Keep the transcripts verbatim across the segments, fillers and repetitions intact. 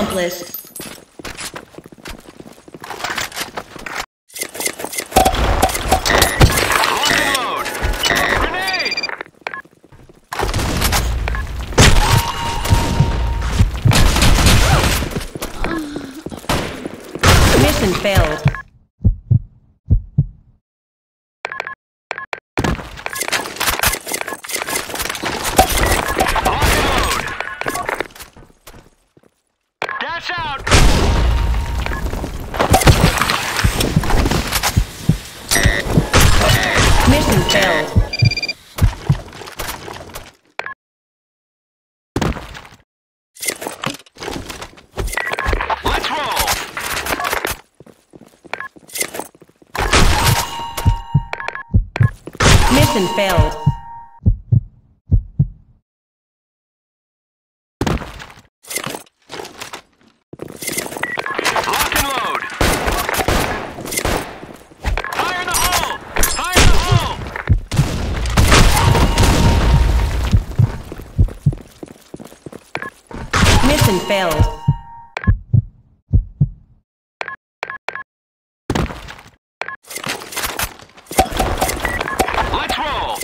accomplished. Mission failed. Dash out! Mission failed. Let's roll! Mission failed. Lock and load! Fire in the hole! Fire in the hole! Mission failed. Let's roll!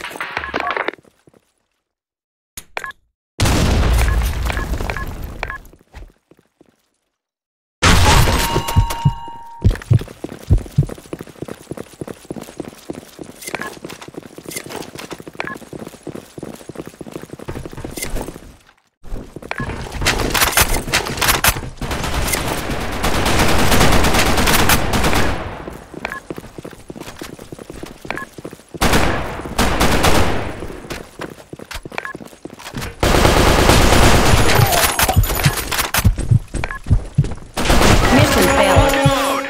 Mission failed. Load!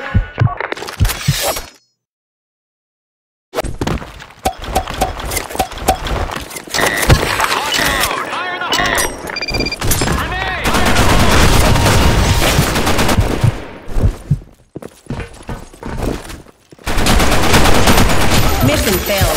Lock and load! Fire in the hole! Grenade! Fire in the hole! Mission failed.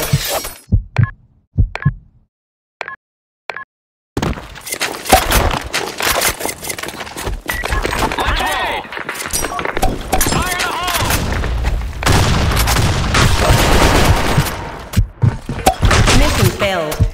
Let's roll! Fire in the hole! Mission failed.